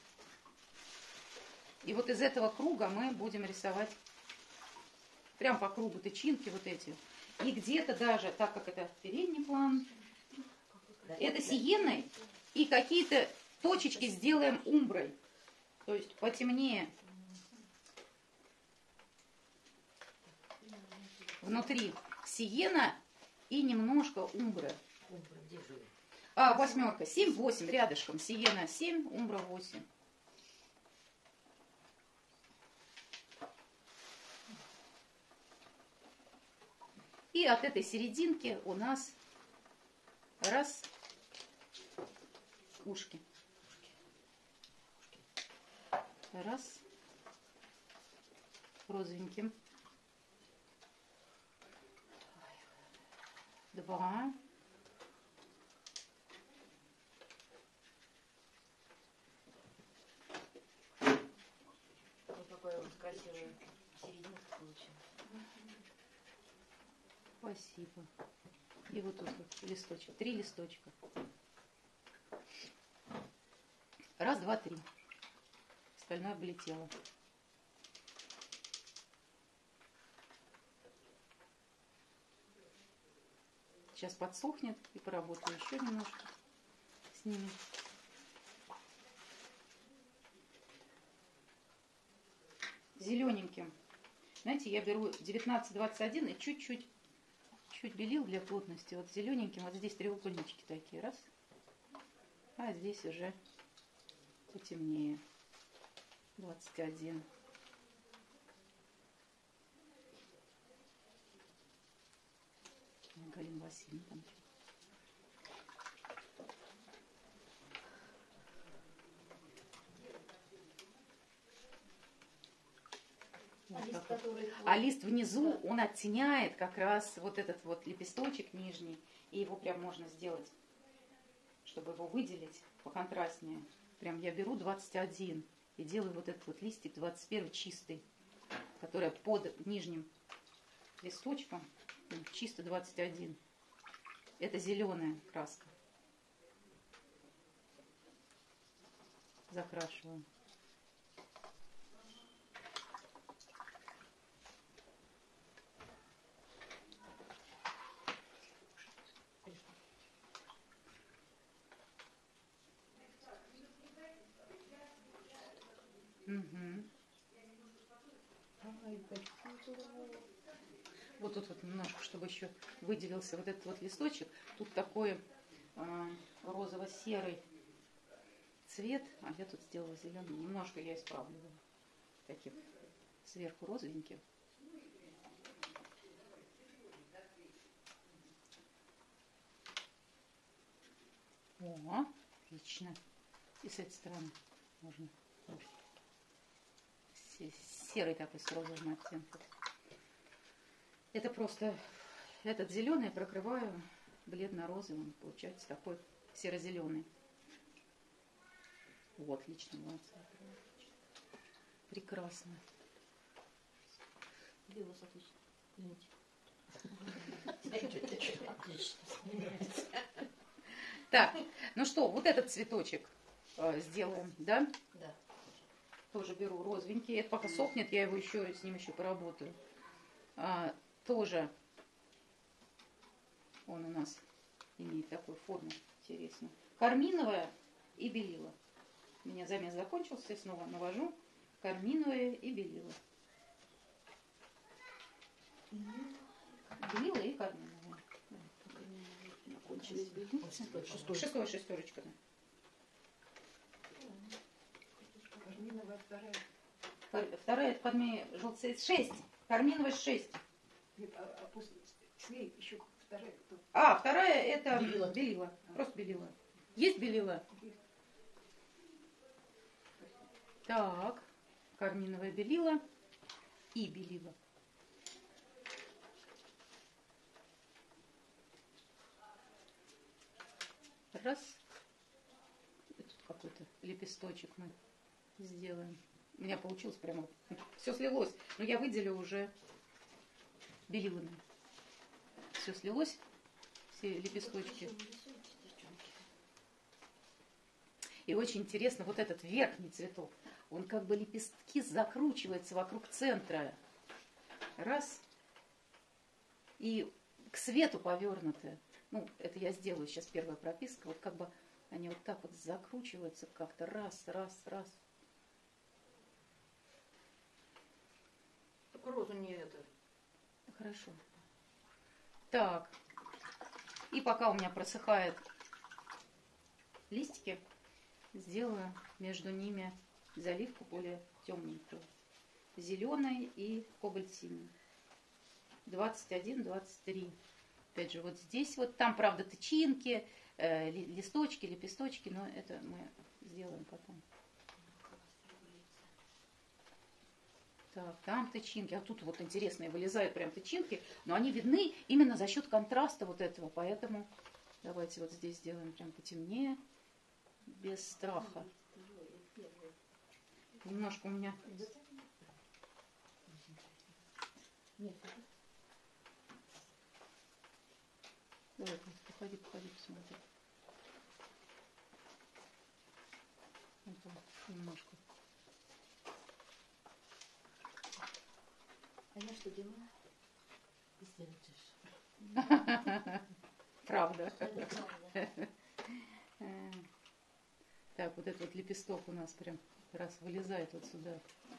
Speaker 1: И вот из этого круга мы будем рисовать прям по кругу тычинки вот эти. И где-то даже, так как это передний план, это сиеной, и какие-то точечки сделаем умброй. То есть потемнее внутри сиена и немножко умбры. А, восьмерка. семь, восемь рядышком. Сиена семь, умбра восемь. И от этой серединки у нас раз ушки. Раз. Розовеньким. Два.
Speaker 2: Вот такой вот красивый серединка получилась.
Speaker 1: Спасибо. И вот тут вот листочек. Три листочка. Раз, два, три. Остальное облетело. Сейчас подсохнет и поработаю еще немножко с ними. Зелененьким. Знаете, я беру девятнадцать двадцать один и чуть-чуть чуть белил для плотности. Вот зелененьким, вот здесь треугольнички такие. Раз. А здесь уже потемнее. двадцать один. Галина Васильевна там.
Speaker 2: А
Speaker 1: Вот
Speaker 2: лист,
Speaker 1: так вот.
Speaker 2: который...
Speaker 1: А лист внизу,
Speaker 2: Да.
Speaker 1: он оттеняет как раз вот этот вот лепесточек нижний. И его прям можно сделать, чтобы его выделить поконтрастнее. Прям я беру двадцать один и делаю вот этот вот листик двадцать один чистый, который под нижним листочком, чисто двадцать один. Это зеленая краска. Закрашиваю. Угу. Вот тут вот немножко, чтобы еще выделился вот этот вот листочек. Тут такой э, розово-серый цвет, а я тут сделала зеленый. Немножко я исправлю. Таких сверху розовеньких. О, отлично. И с этой стороны можно. Серый такой с розовым оттенком. Это просто этот зеленый прокрываю бледно-розовым. Получается такой серо-зеленый. Вот, отлично. Прекрасно.
Speaker 4: Где у вас отлично? Извините.
Speaker 1: Так, ну что, вот этот цветочек э, сделаем, да?
Speaker 2: Да.
Speaker 1: Тоже беру розовенький. Это пока сохнет, я его еще с ним еще поработаю. А, тоже он у нас имеет такую форму интересную. Карминовая и белила. У меня замес закончился, снова навожу. Карминовая и белила. Белила и карминовая.
Speaker 4: Закончились белицы.
Speaker 1: Шестая шестерочка, да.
Speaker 4: Карминовая вторая.
Speaker 1: Кар- Вторая, это подме желтцвет. Шесть. Карминовая шесть.
Speaker 4: Нет, а, а после с ней еще вторая. кто?
Speaker 1: А, вторая это
Speaker 3: Белила.
Speaker 1: белила. Просто белила. Есть белила? Так. Карминовая белила и белила. Раз. И тут какой-то лепесточек мы сделаем. У меня получилось прямо. Все слилось. Но я выделю уже белилами. Все слилось. Все лепесточки. И очень интересно, вот этот верхний цветок, он как бы лепестки закручивается вокруг центра. Раз. И к свету повернуты. Ну, это я сделаю сейчас первая прописка. Вот как бы они вот так вот закручиваются как-то. Раз, раз, раз.
Speaker 3: Только розу не это.
Speaker 1: Хорошо. Так. И пока у меня просыхают листики, сделаю между ними заливку более темненькую. Зеленый и кобальт-синий. двадцать один двадцать три. Опять же, вот здесь вот, там, правда, тычинки, э, листочки, лепесточки, но это мы сделаем потом. Так, там тычинки, а тут вот интересные вылезают прям тычинки, но они видны именно за счет контраста вот этого, поэтому давайте вот здесь сделаем прям потемнее, без страха. Немножко у меня...
Speaker 4: Нет.
Speaker 1: Давай, походи, походи, посмотри. Вот так, немножко.
Speaker 2: А я что делаю?
Speaker 1: Правда.
Speaker 2: Это правда.
Speaker 1: Так, вот этот вот лепесток у нас прям раз вылезает вот сюда.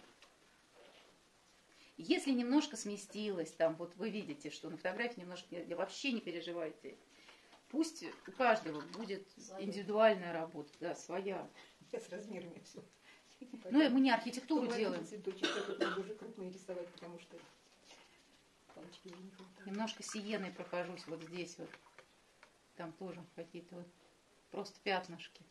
Speaker 1: Если немножко сместилось, там вот вы видите, что на фотографии немножко, вообще не переживайте. Пусть у каждого будет
Speaker 2: Своя.
Speaker 1: индивидуальная работа, да, своя.
Speaker 4: Я с размерами все.
Speaker 1: Ну, и мы не архитектуру делаем.
Speaker 4: Цветочек этот надо уже крупные рисовать, потому что палочки уже не хватает.
Speaker 1: Немножко сиеной прохожусь вот здесь вот. Там тоже какие-то вот просто пятнышки.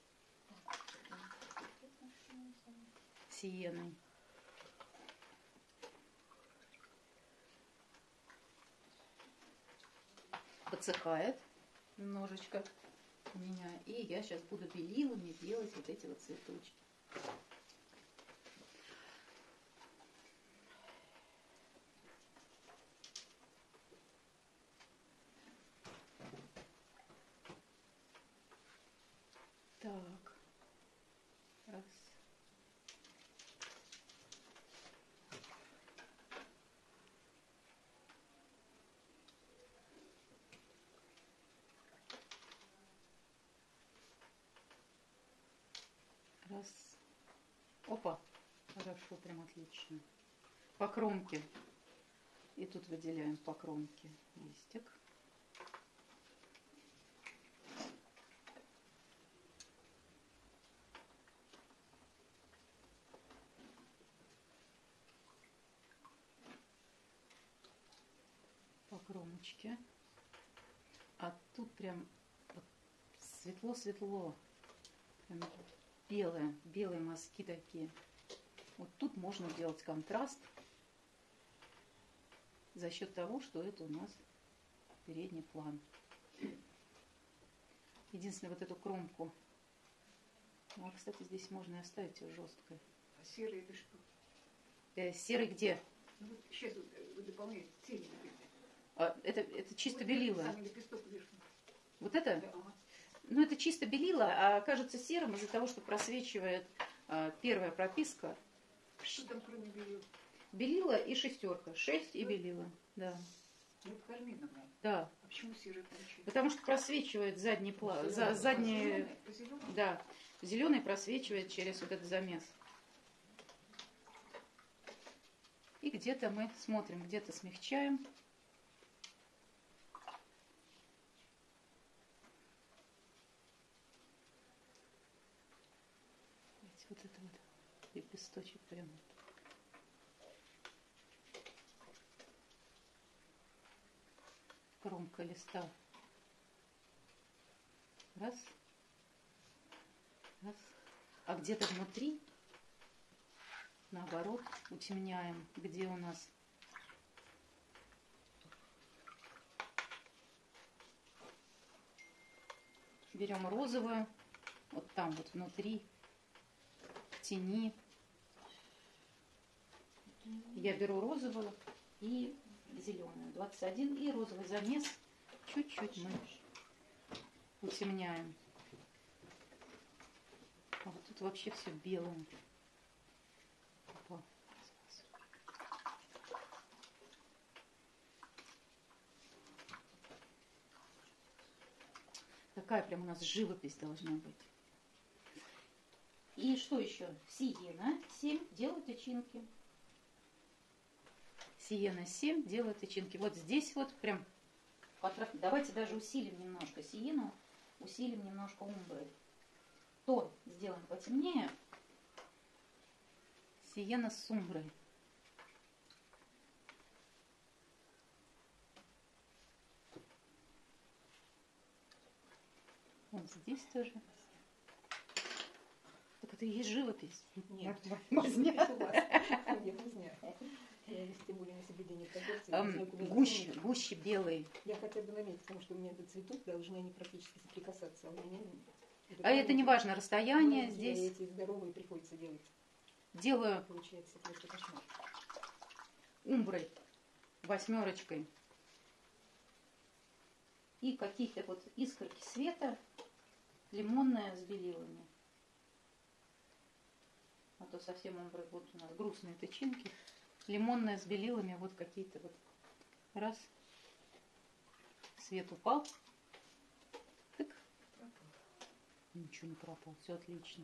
Speaker 1: Сиеной. подсыхает немножечко у меня. И я сейчас буду белилами делать вот эти вот цветочки. Так. Раз. Раз. Опа. Хорошо, прям отлично. По кромке. И тут выделяем по кромке листик. По кромочке. А тут прям светло-светло. Прям белые, белые мазки такие. Вот тут можно делать контраст за счет того, что это у нас передний план. Единственное, вот эту кромку. Ну, а, кстати, здесь можно и оставить ее жесткой.
Speaker 4: А серый это что?
Speaker 1: Э, серый где?
Speaker 4: Ну, вот сейчас вот, вы дополняете серый.
Speaker 1: А, это, это чисто
Speaker 4: Вот
Speaker 1: белила.
Speaker 4: самый лепесток верхний.
Speaker 1: Вот это?
Speaker 4: Да, ага.
Speaker 1: Ну, это чисто белила, а кажется серым из-за того, что просвечивает а, первая прописка.
Speaker 4: Что там кроме белил?
Speaker 1: Белила и шестерка. Шесть и белила. Да.
Speaker 4: Ну, это карминовая.
Speaker 1: Да.
Speaker 4: А почему серый получился?
Speaker 1: Потому что просвечивает задний план. За, задний,
Speaker 4: По-зеленому?
Speaker 1: да. Зеленый просвечивает через вот этот замес. И где-то мы смотрим, где-то смягчаем. Вот это вот лепесточек прям. Кромка листа. Раз. Раз. А где-то внутри, наоборот, утемняем, где у нас берем розовую, вот там вот внутри, в тени. Я беру розовую и зеленую, двадцать один, и розовый замес чуть-чуть мы утемняем. А вот тут вообще все белым. Опа. Такая прям у нас живопись должна быть. И что еще? Сиена семь делает тычинки. Сиена семь делает тычинки. Вот здесь вот прям... Давайте даже усилим немножко сиену, усилим немножко умбры. Тон сделаем потемнее. Сиена с умброй. Вот здесь тоже. Так это и есть живопись.
Speaker 3: Нет,
Speaker 1: Мазня.
Speaker 3: Нет, мазня. Я здесь тем более на соблюдение пропорций.
Speaker 1: Эм,
Speaker 3: поскольку между
Speaker 1: гуще,
Speaker 3: ними
Speaker 1: гуще белый.
Speaker 3: Я хотя бы наметить, потому что у меня этот цветок должны они практически соприкасаться. А, у меня,
Speaker 1: А это не важно, расстояние
Speaker 3: ну,
Speaker 1: здесь.
Speaker 3: Эти здоровые приходится делать.
Speaker 1: Делаю
Speaker 3: Получается просто кошмар.
Speaker 1: умброй, восьмерочкой. И какие-то вот искорки света, лимонная с белилами. А то совсем умбры будут у нас грустные тычинки. Лимонная с белилами, вот какие-то вот. Раз. Свет упал. Тык. Ничего не пропал, все отлично.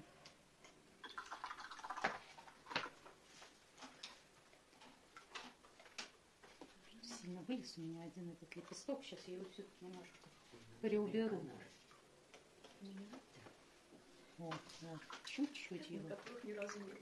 Speaker 1: Сильно вылез у меня один этот лепесток. Сейчас я его все-таки немножко переуберу. Вот, вот. Чуть-чуть его.
Speaker 4: Которых ни разу не было.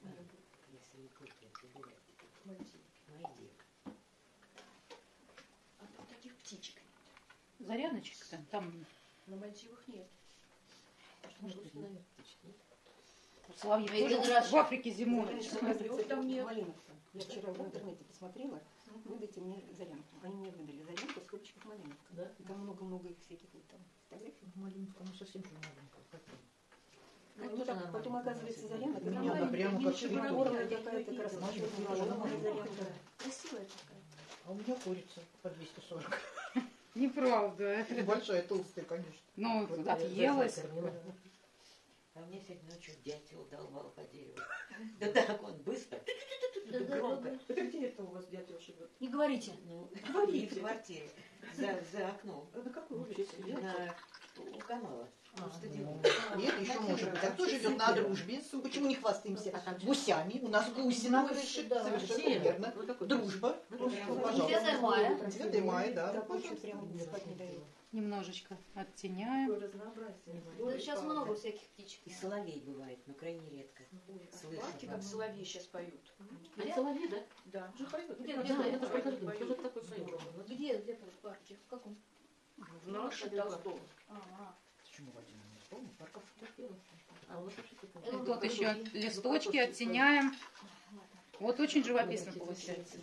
Speaker 4: А вот таких птичек.
Speaker 1: Зарядочек там, там
Speaker 4: На Мальдивах нет.
Speaker 1: может быть,
Speaker 3: Просто,
Speaker 1: нет.
Speaker 3: наверное, птички, нет?
Speaker 1: Соловьи
Speaker 2: А
Speaker 1: тоже
Speaker 2: это раз-
Speaker 1: в Африке зимой.
Speaker 3: Вот
Speaker 4: там нет.
Speaker 3: Малиновка. Я вчера в интернете посмотрела, выдайте мне зарянку. Они мне выдали зарянку, сколько
Speaker 4: Малюточков Малиновка.
Speaker 3: Да?
Speaker 4: Там много-много их всяких вот там фотографий.
Speaker 3: Маленькая, ну совсем же маленькая. Как ты?
Speaker 4: Ну,
Speaker 3: Как
Speaker 4: вот
Speaker 3: тоже
Speaker 4: так
Speaker 3: она
Speaker 4: потом
Speaker 3: маленькая
Speaker 4: оказывается
Speaker 3: была,
Speaker 4: Заряна,
Speaker 3: всегда.
Speaker 4: как
Speaker 3: Ну, она прямо как
Speaker 4: черная
Speaker 3: цветок.
Speaker 4: какая-то красная.
Speaker 2: Красивая такая.
Speaker 3: А у меня курица по двести сорок.
Speaker 1: Неправда.
Speaker 5: Большая, толстая, конечно.
Speaker 1: Ну,
Speaker 3: Вот я
Speaker 1: отъелась.
Speaker 3: кормила.
Speaker 6: А мне сегодня ночью дятел долбал по дереву. Да так он быстро,
Speaker 2: Да, да,
Speaker 6: громко.
Speaker 2: да,
Speaker 4: Это где это у вас дятел живет?
Speaker 2: Не говорите.
Speaker 6: Ну,
Speaker 4: Говорите.
Speaker 6: не в квартире, за, за окном,
Speaker 4: А на какой улице?
Speaker 6: на, у канала, у
Speaker 3: А,
Speaker 6: стадиона.
Speaker 5: Нет, еще может быть. А кто живет на дружбе? Почему не хвастаемся? Гусями. У нас гуси на крыше.
Speaker 2: Да.
Speaker 5: Совершенно верно.
Speaker 6: Вот такой
Speaker 5: Дружба.
Speaker 6: Ну,
Speaker 5: Пожалуйста.
Speaker 2: девятое мая.
Speaker 5: девятое мая, да.
Speaker 4: Рабочий прям спать не дает.
Speaker 1: Немножечко оттеняем.
Speaker 4: Такое разнообразие.
Speaker 2: Да, сейчас много всяких птичек.
Speaker 6: И соловей бывает, но крайне редко.
Speaker 4: Слышите,
Speaker 6: Слышно.
Speaker 4: как соловьи сейчас поют.
Speaker 3: А это соловей, да?
Speaker 4: Да. Уже поют.
Speaker 2: Где,
Speaker 3: Да,
Speaker 2: где,
Speaker 3: это
Speaker 2: где?
Speaker 3: тоже подожди, что же такое союз?
Speaker 2: Где, где в парке? В каком?
Speaker 4: В нашей Толстом.
Speaker 2: А,
Speaker 3: Почему один не вспомнил? Парков фотографировал. А вот что ты
Speaker 2: Это
Speaker 1: Тут еще листочки оттеняем. Вот очень живописно получается.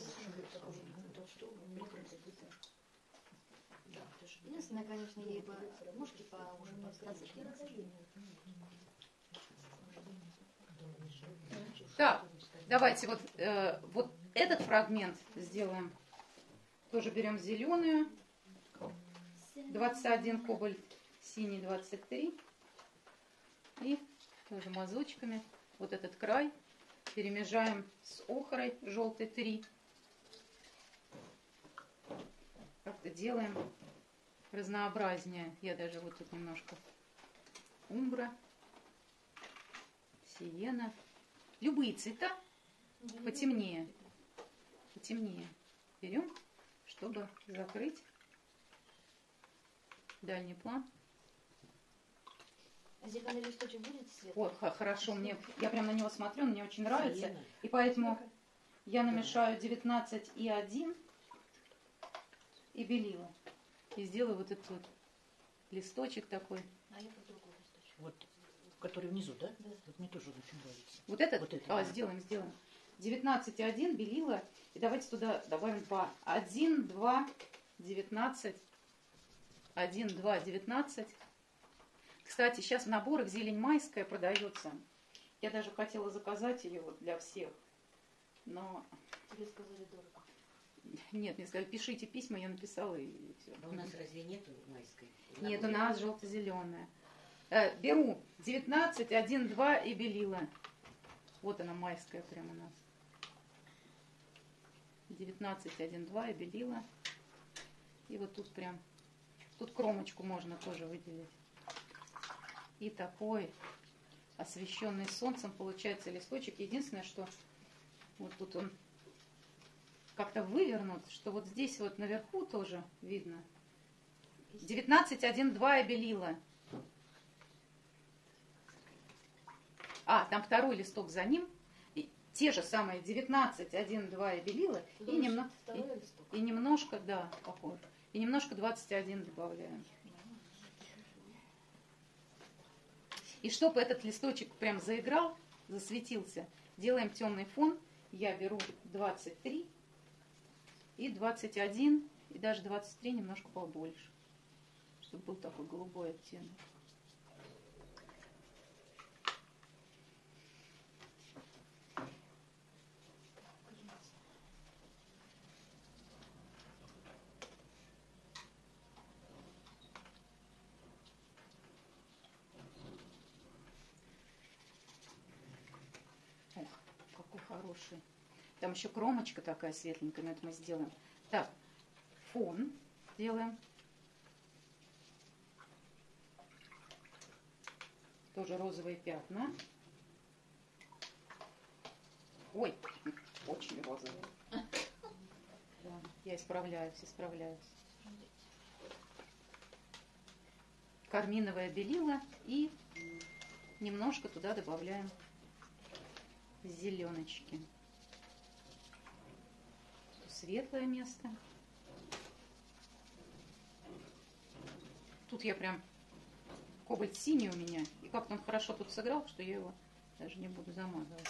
Speaker 2: единственное, конечно, ей бы мушки по уже подкрасить.
Speaker 1: Так, давайте вот, э, вот этот фрагмент сделаем. Тоже берем зеленую. двадцать один кобальт, синий двадцать три. И тоже мазочками вот этот край перемежаем с охрой желтой три. Как-то делаем разнообразнее. Я даже вот тут немножко умбра, сиена. Любые цвета потемнее. Потемнее берем, чтобы закрыть дальний план.
Speaker 2: А зеленый листочек будет цвет?
Speaker 1: Вот, х- хорошо, мне, я прям на него смотрю, он мне очень нравится.
Speaker 6: Сиена.
Speaker 1: И поэтому я намешаю девятнадцать и один и белила. И сделаю вот этот вот листочек такой.
Speaker 2: А я про другой листочек.
Speaker 3: Вот, который внизу, да? Вот мне тоже очень нравится.
Speaker 1: Вот этот?
Speaker 3: Вот этот,
Speaker 1: А,
Speaker 3: да.
Speaker 1: сделаем, сделаем. девятнадцать и один белила. И давайте туда добавим по один, два, девятнадцать. один, два, девятнадцать. Кстати, сейчас в наборах зелень майская продается. Я даже хотела заказать ее вот для всех. Но
Speaker 2: Тебе сказали дорого.
Speaker 1: нет, мне сказали, пишите письма, я написала и все.
Speaker 6: А у нас разве нету майской?
Speaker 1: Нет, у нас желто-зеленая. Э, беру девятнадцать, один, два и белила. Вот она майская прям у нас. девятнадцать, один, два и белила. И вот тут прям, тут кромочку можно тоже выделить. И такой освещенный солнцем получается листочек. Единственное, что вот тут он как-то вывернут, что вот здесь вот наверху тоже видно. девятнадцать, один, два и белила. А, там второй листок за ним. И те же самые девятнадцать, один, два и белила. И,
Speaker 2: Думаешь,
Speaker 1: немно-
Speaker 2: второй листок.
Speaker 1: и, и немножко, да, похоже. И немножко двадцать один добавляем. И чтобы этот листочек прям заиграл, засветился, делаем темный фон. Я беру двадцать три и двадцать один, и даже двадцать три немножко побольше, чтобы был такой голубой оттенок. Ох, какой хороший. Там еще кромочка такая светленькая, но это мы сделаем. Так, фон делаем. Тоже розовые пятна. Ой, очень розовые. Да, я исправляюсь, исправляюсь. Карминовое белила и немножко туда добавляем зеленочки. Светлое место. Тут я прям кобальт синий у меня. И как-то он хорошо тут сыграл, что я его даже не буду замазывать.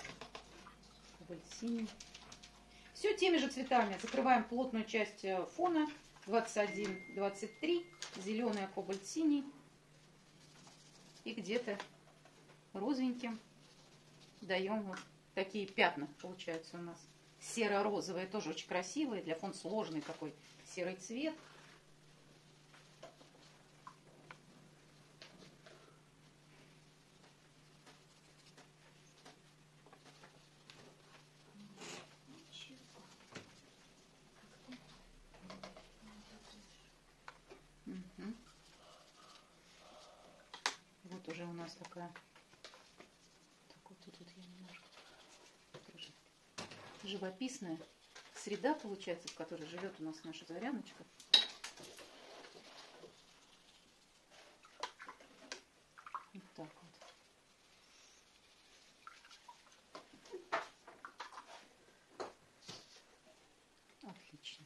Speaker 1: Кобальт синий. Все теми же цветами. Закрываем плотную часть фона. двадцать один, двадцать три, зеленый, кобальт синий. И где-то розовеньким даем вот такие пятна, получаются у нас. Серо-розовые, тоже очень красивые, для фон сложный такой серый цвет. Угу. Вот уже у нас такая. Так вот тут я немножко тоже живописная среда получается, в которой живет у нас наша Заряночка. Вот так вот. Отлично.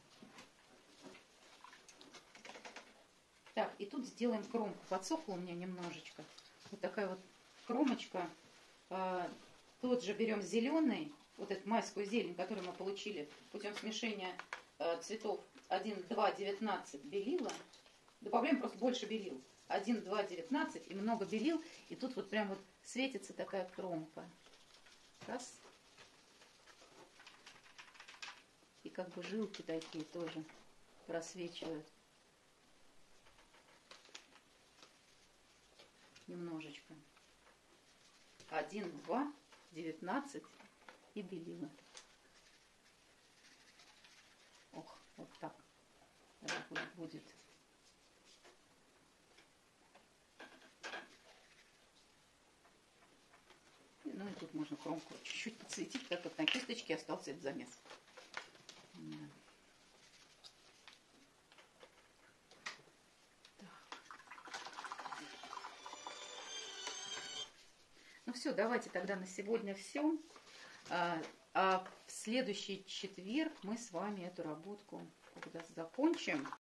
Speaker 1: Так, и тут сделаем кромку. Подсохло у меня немножечко. Вот такая вот кромочка. А, тот же берем зеленый, вот эту майскую зелень, которую мы получили путем смешения а, цветов один, два, девятнадцать белила. Добавляем просто больше белил. один, два, девятнадцать и много белил. И тут вот прям вот светится такая кромка. Раз. И как бы жилки такие тоже просвечивают. Немножечко. один, два, девятнадцать и белила. Ох, вот так. Это будет. Ну и тут можно кромку чуть-чуть подсветить, так как на кисточке остался этот замес. Ну все, давайте тогда на сегодня все. А, а в следующий четверг мы с вами эту работку когда закончим.